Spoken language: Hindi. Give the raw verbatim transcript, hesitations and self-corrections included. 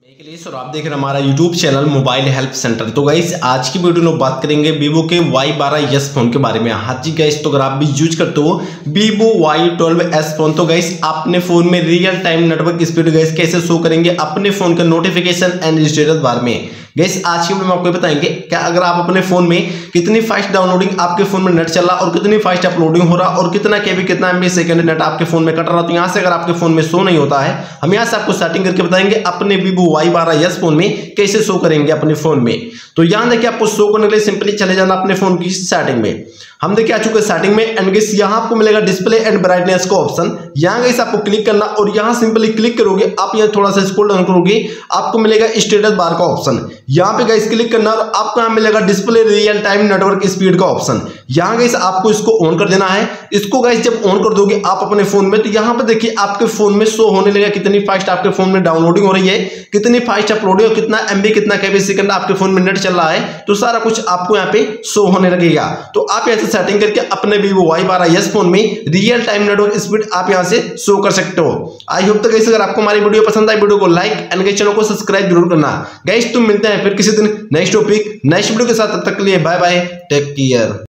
के लिए सर आप देख रहे हैं हमारा YouTube channel mobile help center. तो गाइस आज की वीडियो में बात करेंगे वीवो के वाई बारह एस फोन के बारे में। हाँ जी गाइस, तो अगर आप भी यूज करते हो Vivo Y twelve S phone तो गाइस अपने फोन में real time network speed guys कैसे शो करेंगे अपने फोन के नोटिफिकेशन एंड स्टेटस बार में। गाइस आज की वीडियो में आपको बताएंगे क्या अगर आप अपने फोन में कितनी फास्ट डाउनलोडिंग आपके फोन में नेट चल रहा और कितनी फास्ट अपलोडिंग हो रहा और कितना केबी कितना एमबी सेकंड नेट आपके फोन में कट रहा। तो यहाँ से अगर आपके फोन में शो नहीं होता है, हम यहाँ से आपको सेटिंग करके बताएंगे अपने वीवो वाई बारह एस फोन में कैसे शो करेंगे अपने फोन में। तो यहाँ देखिए आपको शो करने के लिए सिंपली चले जाना अपने फोन की सेटिंग में। हम देखिए आ चुके सेटिंग में एंड गाइस यहाँ आपको मिलेगा डिस्प्ले एंड ब्राइटनेस का ऑप्शन। यहाँ गाइस आपको क्लिक करना और यहाँ सिंपली क्लिक करोगे, आप यहाँ थोड़ा सा स्क्रॉल डाउन करोगे, आपको मिलेगा स्टेटस बार का ऑप्शन। यहाँ पे गाइस क्लिक करना और आपको यहाँ मिलेगा display real time network speed का ऑप्शन। यहाँ गाइस आपको इसको ऑन कर देना है। इसको गाइस जब ऑन कर दोगे आप अपने फोन में तो यहाँ पे देखिए आपके फोन में शो होने लगेगा कितनी फास्ट आपके फोन में डाउनलोडिंग हो रही है, कितनी फास्ट अपलोडिंग और कितना एमबी कितना केबी सेकंड आपके फोन में नेट चल रहा है। तो सारा कुछ आपको यहाँ पे शो होने लगेगा। तो आप ऐसे सेटिंग करके अपने वीवो वाई बारह एस फोन में रियल टाइम नेटवर्क स्पीड आप यहां से शो कर सकते हो। आई होप तो गाइस अगर आपको हमारी वीडियो पसंद आई वीडियो को लाइक एंड चैनल को सब्सक्राइब जरूर करना। गाइस तुम मिलते हैं फिर किसी दिन नेक्स्ट टॉपिक नेक्स्ट वीडियो के साथ, तब तक के लिए बाय बाय, टेक केयर।